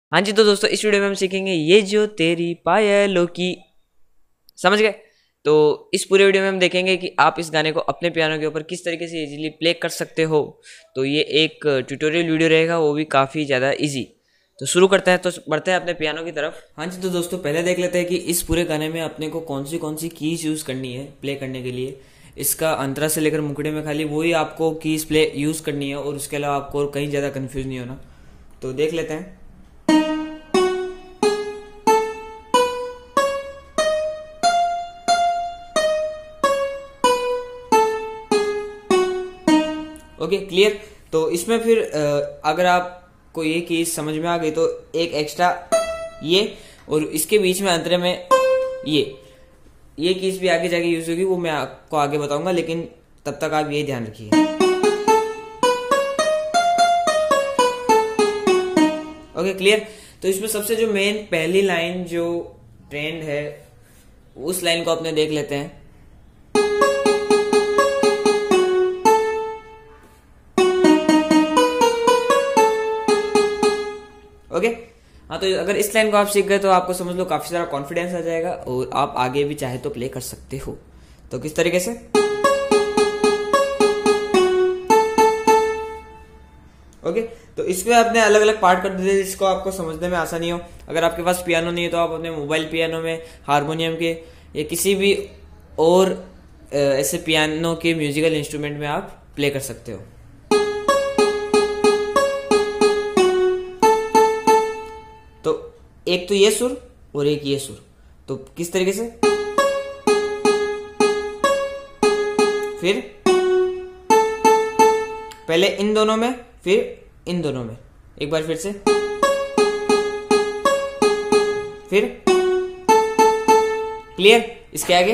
हाँ जी, तो दोस्तों इस वीडियो में हम सीखेंगे ये जो तेरी पायलों की, समझ गए। तो इस पूरे वीडियो में हम देखेंगे कि आप इस गाने को अपने पियानो के ऊपर किस तरीके से इजीली प्ले कर सकते हो। तो ये एक ट्यूटोरियल वीडियो रहेगा, वो भी काफ़ी ज़्यादा इजी। तो शुरू करते हैं, तो बढ़ते हैं अपने पियानो की तरफ। हाँ जी, तो दोस्तों पहले देख लेते हैं कि इस पूरे गाने में अपने को कौन सी कीज यूज़ करनी है प्ले करने के लिए। इसका अंतरा से लेकर मुकड़े में खाली वही आपको कीज प्ले यूज़ करनी है, और उसके अलावा आपको कहीं ज़्यादा कन्फ्यूज नहीं होना। तो देख लेते हैं। Okay clear. तो इसमें फिर अगर आपको ये कीज समझ में आ गई तो एक एक्स्ट्रा ये, और इसके बीच में अंतरे में ये कीज भी आगे जाके यूज होगी, वो मैं आपको आगे बताऊंगा, लेकिन तब तक आप ये ध्यान रखिए। Okay clear. तो इसमें सबसे जो मेन पहली लाइन जो ट्रेंड है, उस लाइन को अपने देख लेते हैं। ओके हाँ, तो अगर इस लाइन को आप सीख गए तो आपको समझ लो काफी सारा कॉन्फिडेंस आ जाएगा, और आप आगे भी चाहे तो प्ले कर सकते हो। तो किस तरीके से, ओके तो इसमें आपने अलग अलग पार्ट कर दिए जिसको आपको समझने में आसानी हो। अगर आपके पास पियानो नहीं है तो आप अपने मोबाइल पियानो में, हारमोनियम के, या किसी भी और ऐसे पियानो के म्यूजिकल इंस्ट्रूमेंट में आप प्ले कर सकते हो। तो एक तो ये सुर और एक ये सुर, तो किस तरीके से, फिर पहले इन दोनों में, फिर इन दोनों में, एक बार फिर से, फिर क्लियर। इसके आगे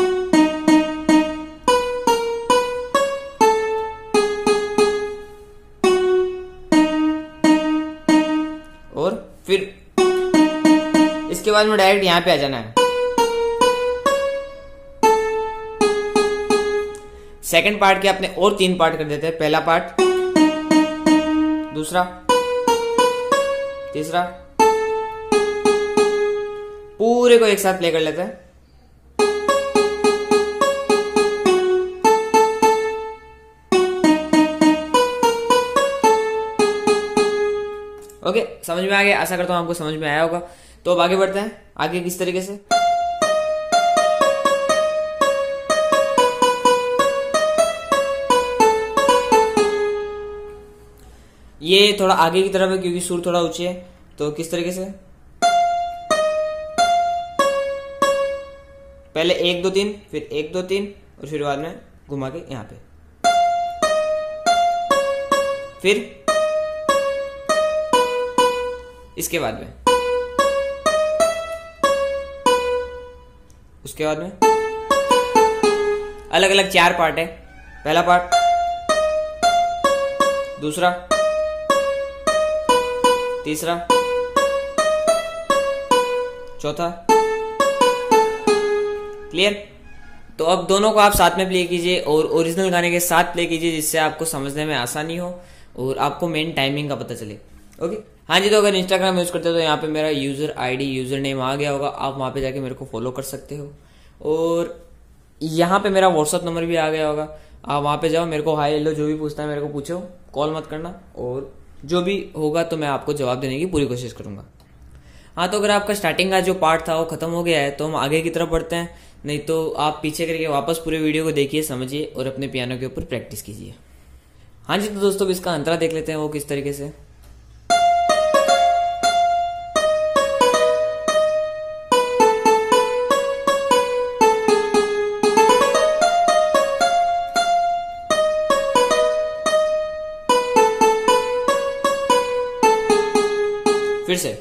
और फिर इसके बाद में डायरेक्ट यहां पे आ जाना है। सेकंड पार्ट के अपने और 3 पार्ट कर देते हैं। पहला पार्ट, दूसरा, तीसरा, पूरे को एक साथ प्ले कर लेते हैं। ओके समझ में आ गया, आशा करता हूं आपको समझ में आया होगा। तो अब आगे बढ़ते हैं। आगे किस तरीके से, ये थोड़ा आगे की तरफ है क्योंकि सुर थोड़ा ऊंची है। तो किस तरीके से, पहले 1 2 3, फिर 1 2 3, और फिर बाद में घुमा के यहां पे, फिर इसके बाद में, उसके बाद में अलग अलग 4 पार्ट है। पहला पार्ट, दूसरा, तीसरा, चौथा, क्लियर। तो अब दोनों को आप साथ में प्ले कीजिए और ओरिजिनल गाने के साथ प्ले कीजिए, जिससे आपको समझने में आसानी हो और आपको मेन टाइमिंग का पता चले। ओके हाँ जी, तो अगर इंस्टाग्राम यूज करते हो तो यहाँ पे मेरा यूजर आईडी, यूजर नेम आ गया होगा, आप वहां पे जाके मेरे को फॉलो कर सकते हो। और यहाँ पे मेरा व्हाट्सअप नंबर भी आ गया होगा, आप वहां पे जाओ, मेरे को हाई हेलो जो भी पूछना है मेरे को पूछो, कॉल मत करना, और जो भी होगा तो मैं आपको जवाब देने की पूरी कोशिश करूंगा। हाँ, तो अगर आपका स्टार्टिंग का जो पार्ट था वो खत्म हो गया है तो हम आगे की तरफ बढ़ते हैं, नहीं तो आप पीछे करके वापस पूरे वीडियो को देखिए, समझिए और अपने पियानो के ऊपर प्रैक्टिस कीजिए। हाँ जी, तो दोस्तों इसका अंतरा देख लेते हैं वो किस तरीके से। फिर से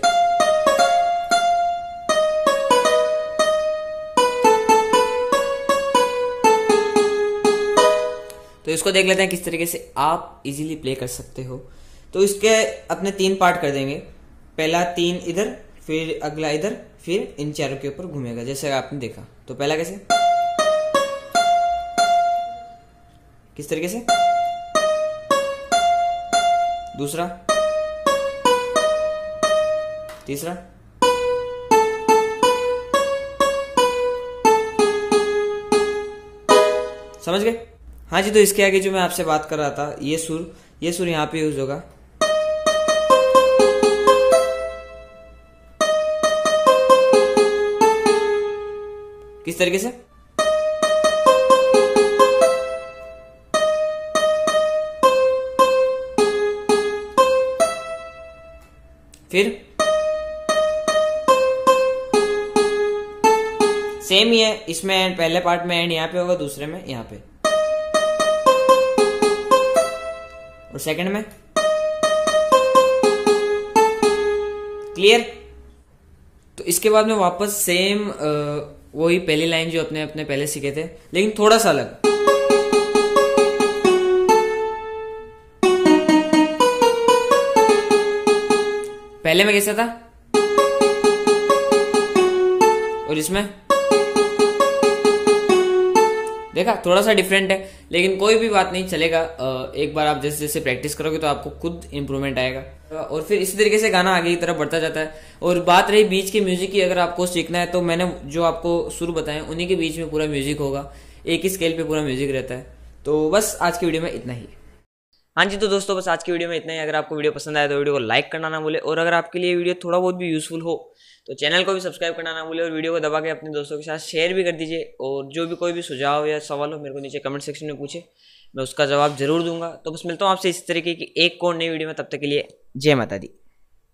तो इसको देख लेते हैं किस तरीके से आप इजीली प्ले कर सकते हो। तो इसके अपने 3 पार्ट कर देंगे। पहला 3 इधर, फिर अगला इधर, फिर इन चारों के ऊपर घूमेगा जैसे आपने देखा। तो पहला कैसे, किस तरीके से, दूसरा, तीसरा, समझ गए? हाँ जी, तो इसके आगे जो मैं आपसे बात कर रहा था, ये सुर यहाँ पे यूज होगा। किस तरीके से? फिर सेम ही है, इसमें एंड, पहले पार्ट में एंड यहाँ पे होगा, दूसरे में यहाँ पे, और सेकंड में। क्लियर? तो इसके बाद में वापस सेम वही पहली लाइन जो अपने पहले सीखे थे, लेकिन थोड़ा सा अलग। पहले में कैसा था और इसमें देखा, थोड़ा सा डिफरेंट है, लेकिन कोई भी बात नहीं, चलेगा। एक बार आप जैसे जैसे प्रैक्टिस करोगे तो आपको खुद इंप्रूवमेंट आएगा, और फिर इसी तरीके से गाना आगे की तरफ बढ़ता जाता है। और बात रही बीच के म्यूजिक की, अगर आपको सीखना है तो मैंने जो आपको सुर बताए उन्हीं के बीच में पूरा म्यूजिक होगा, एक ही स्केल पे पूरा म्यूजिक रहता है। तो बस आज की वीडियो में इतना ही। हाँ जी, तो दोस्तों बस आज की वीडियो में इतना ही। अगर आपको वीडियो पसंद आया तो वीडियो को लाइक करना ना भूले, और अगर आपके लिए वीडियो थोड़ा बहुत भी यूजफुल हो तो चैनल को भी सब्सक्राइब करना ना भूले, और वीडियो को दबा के अपने दोस्तों के साथ शेयर भी कर दीजिए। और जो भी कोई भी सुझाव या सवाल हो मेरे को नीचे कमेंट सेक्शन में पूछे, मैं उसका जवाब जरूर दूंगा। तो बस मिलता हूँ आपसे इस तरीके की एक और नई वीडियो में, तब तक के लिए जय माता दी।